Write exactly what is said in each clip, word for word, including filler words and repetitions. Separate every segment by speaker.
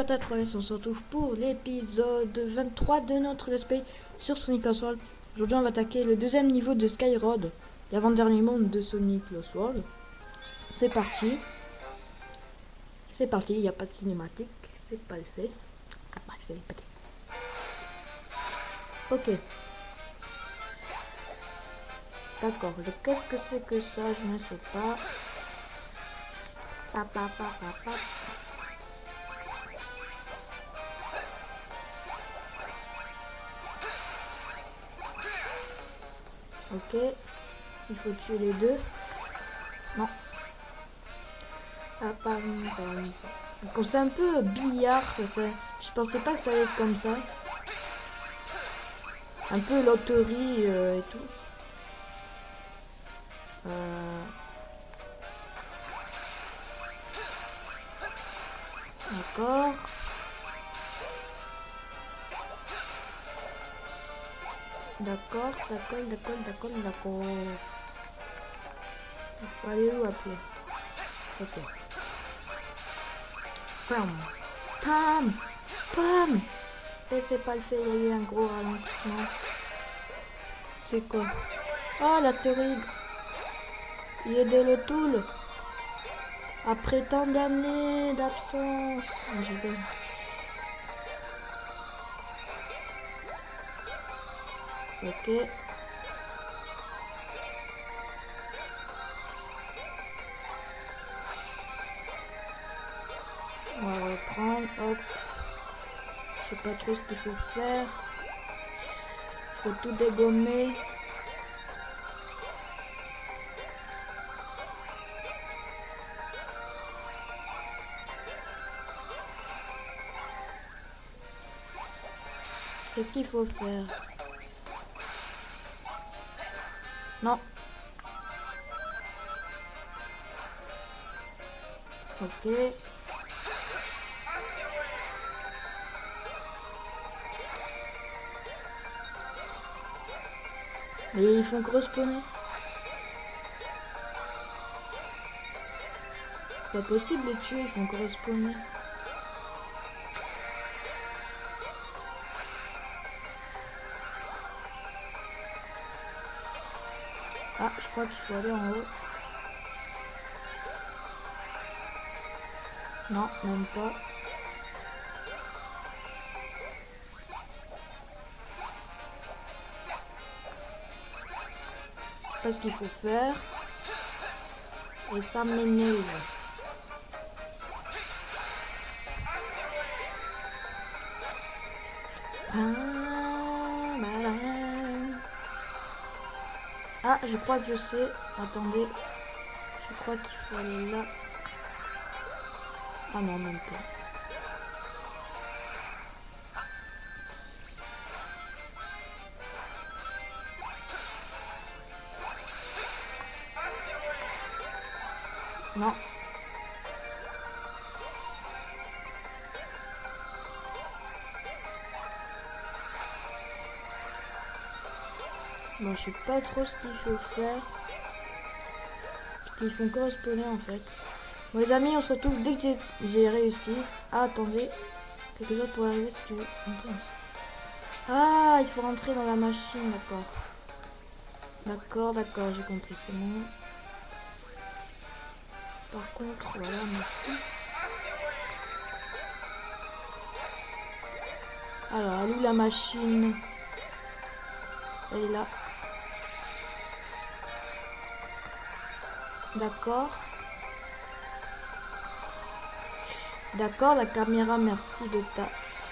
Speaker 1: cinquante à trois S, on se retrouve pour l'épisode vingt-trois de notre Let's Play sur Sonic Lost World. Aujourd'hui on va attaquer le deuxième niveau de Skyroad, l'avant-dernier monde de Sonic Lost World. C'est parti. C'est parti, il n'y a pas de cinématique, c'est pas le fait. Ah, pas le fait, pas le fait. Ok. D'accord, qu'est-ce que c'est que ça? Je ne sais pas. Pa, pa, pa, pa, pa. Ok, il faut tuer les deux. Non. Ah, pam, pam. Donc c'est un peu billard, ça, ça. Je pensais pas que ça allait être comme ça. Un peu loterie euh, et tout. Euh... D'accord. D'accord, d'accord, d'accord, d'accord, d'accord. Il faut aller où après? Ok. Pam. Pam. Pam. Et c'est pas le fait, il y a eu un gros ralentissement. C'est quoi? Oh, l'astéroïde. Il est de l'Otoul. Après tant d'années d'absence. Oh, je vais... Ok. On va reprendre. Hop. Je sais pas trop ce qu'il faut faire. Il faut tout dégommer. Qu'est-ce qu'il faut faire? Non. Ok. Mais ils font que respawner. C'est pas possible de tuer, ils font que respawner. Ah, je crois qu'il faut aller en haut. Non, même pas. Je sais pas ce qu'il faut faire. Et ça m'énerve. Ah, je crois que je sais. Attendez. Je crois qu'il faut aller là. Ah non, même pas. Non. Bon, je sais pas trop ce qu'il faut faire. Parce qu'ils font que respawner en fait. Bon les amis, on se retrouve dès que j'ai réussi. Ah, attendez. Quelque chose pour arriver si tu veux. Ah, il faut rentrer dans la machine, d'accord. D'accord, d'accord, j'ai compris, c'est bon. Par contre, voilà, merci. Alors, elle est où la machine? Elle est là. D'accord. D'accord, la caméra, merci de ta...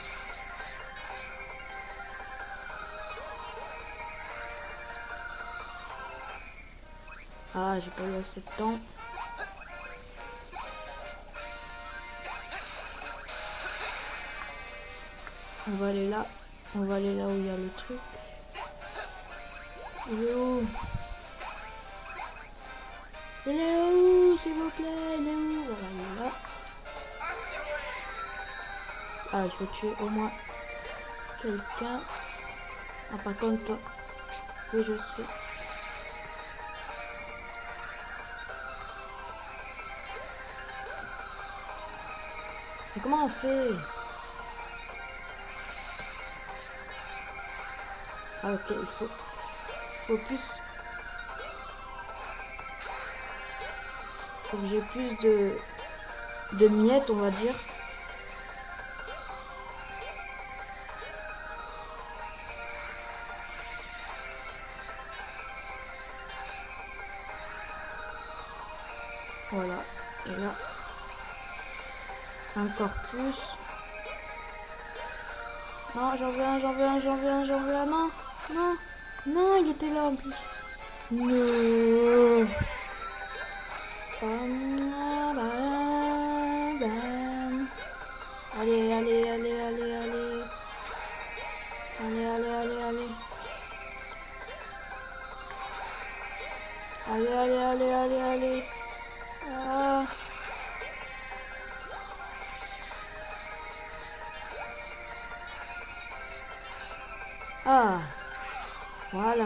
Speaker 1: Ah, j'ai pas eu assez de temps. On va aller là. On va aller là où il y a le truc. Il est où? Il est où, s'il vous plaît? Il est où? Voilà, il est là. Ah, je vais tuer au moins quelqu'un. Ah, par contre, toi. Oui, je sais. Mais comment on fait? Ah ok, il faut, faut plus. Faut que j'ai plus de, de miettes, on va dire. Voilà. Et là, encore plus. Non, j'en veux un, j'en veux un, j'en veux un, j'en veux un. Non, non, non, il était là en plus. Non. Bam, bam, bam. Allez, allez, allez, allez, allez. Allez, allez, allez, allez. Allez, allez, allez, allez, allez. Ah. Ah. Voilà.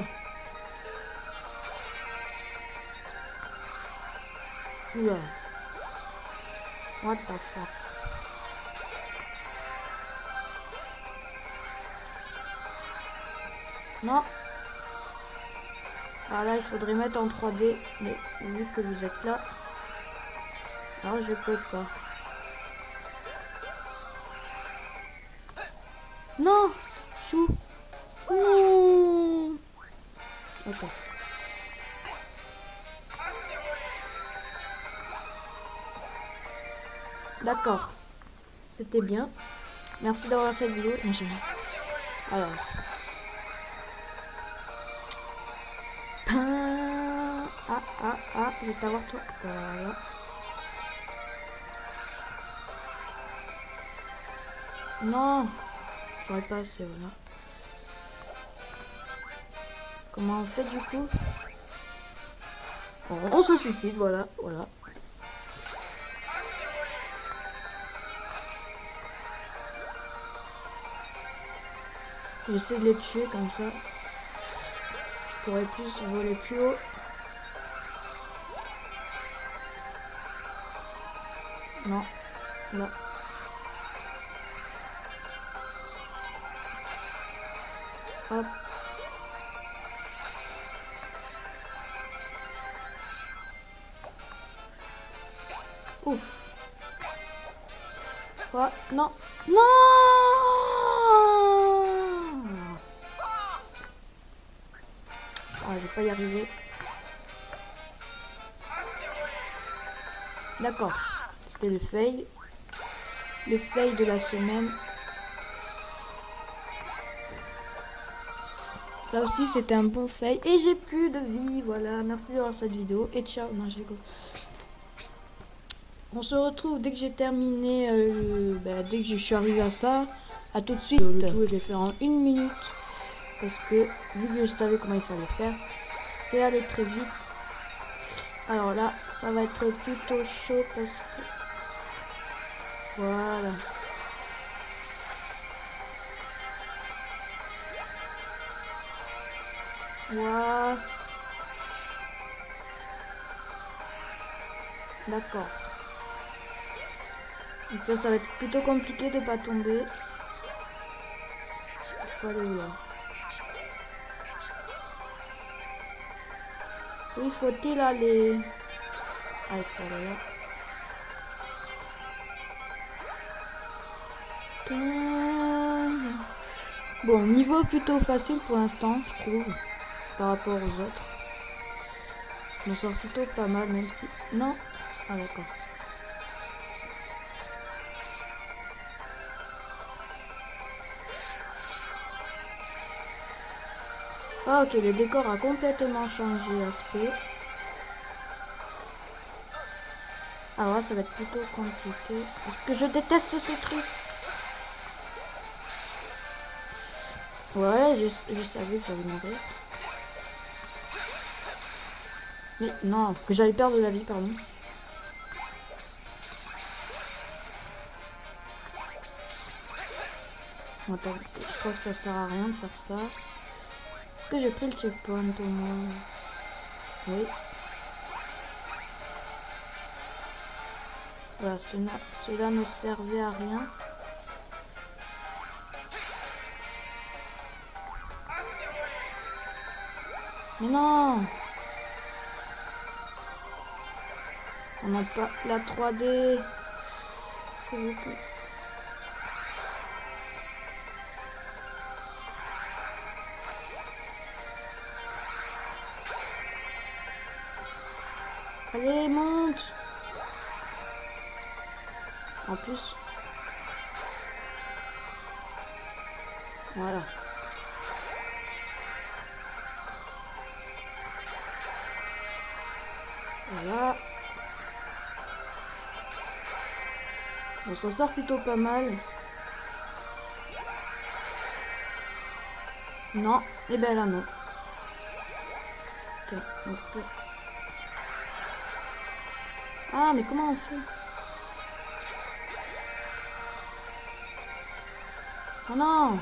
Speaker 1: Oula. What the fuck. Non. Ah là, il faudrait mettre en trois D. Mais vu que vous êtes là. Alors, je peux pas. Non. Chou. Non. Ok. D'accord. C'était bien. Merci d'avoir cette vidéo. Alors. Ah, ah, ah, je vais t'avoir toi. Voilà. Non. J'aurais pas assez, voilà. Comment on fait du coup? On, on se suicide, voilà, voilà. J'essaie de les tuer comme ça. Je pourrais plus voler plus haut. Non, là. Hop. Ouh. Oh, non. Non. Ah, je vais pas y arriver. D'accord. C'était le fail. Le fail de la semaine. Ça aussi, c'était un bon fail. Et j'ai plus de vie. Voilà. Merci d'avoir cette vidéo. Et ciao. Non, je rigole. On se retrouve dès que j'ai terminé. Euh, bah, dès que je suis arrivé à ça. À tout de suite. Le tout, je l'ai fait en une minute. Parce que, vu que je savais comment il fallait faire, c'est allé très vite. Alors là, ça va être plutôt chaud parce que... Voilà. Voilà. D'accord. Donc ça, ça va être plutôt compliqué de pas tomber. Il faut aller où là? Où faut-il aller? Ah, il faut aller là. Bon, niveau plutôt facile pour l'instant, je trouve, par rapport aux autres. Je m'en sors plutôt pas mal, même si... Non. Ah, d'accord. Ah, ok, le décor a complètement changé d'aspect. Alors là, ça va être plutôt compliqué. Parce que je déteste ces trucs. Ouais, je, je savais que j'allais mourir. Mais non, que j'allais perdre de la vie, pardon. Bon, attends, je crois que ça sert à rien de faire ça. Est-ce que j'ai pris le checkpoint au moins? Oui. Voilà, cela, cela ne servait à rien. Mais non. On n'a pas la trois D. S'il vous plaît. Allez, monte. En plus. Voilà. Voilà. On s'en sort plutôt pas mal. Non. Et ben là, non. Ok. Ok. Ah, mais comment on fait? Oh non.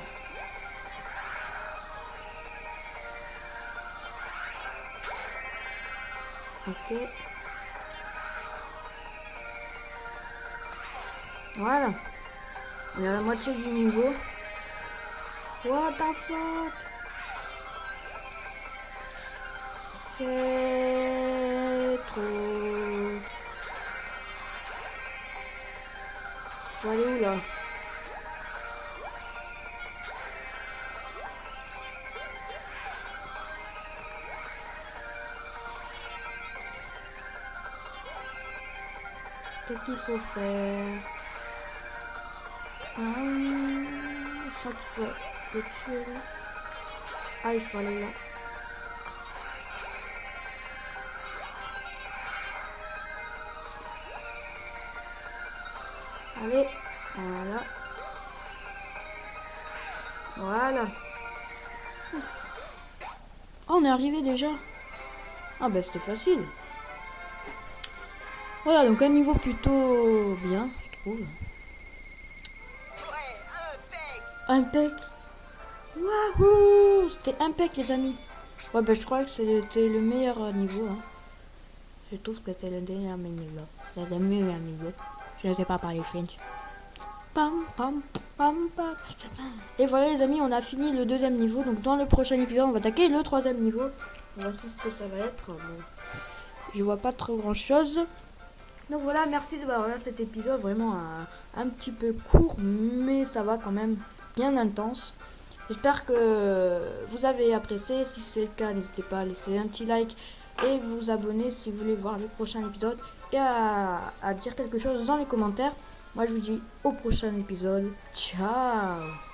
Speaker 1: Ok. Voilà. On est à la moitié du niveau. What the fuck? C'est trop. Faut aller où là? Qu'est-ce qu'il faut faire? Hum, chaque fois, le tuer. Ah, il faut aller là. Allez, voilà. Voilà. Oh, on est arrivé déjà. Ah bah c'était facile. Voilà, donc un niveau plutôt bien, je trouve. Impec. Wouhou! C'était impec, les amis. Ouais, bah je crois que c'était le meilleur niveau. Hein. Je trouve que c'était le meilleur niveau. C'est le meilleur niveau. Je ne sais pas parler French. Pam, pam, pam, pam. Et voilà, les amis, on a fini le deuxième niveau. Donc dans le prochain épisode, on va attaquer le troisième niveau. Voici ce que ça va être. Bon, je vois pas trop grand chose. Donc voilà, merci de voir cet épisode, vraiment un, un petit peu court, mais ça va quand même bien intense. J'espère que vous avez apprécié. Si c'est le cas, n'hésitez pas à laisser un petit like et vous abonner si vous voulez voir le prochain épisode et à, à dire quelque chose dans les commentaires. Moi je vous dis au prochain épisode. Ciao.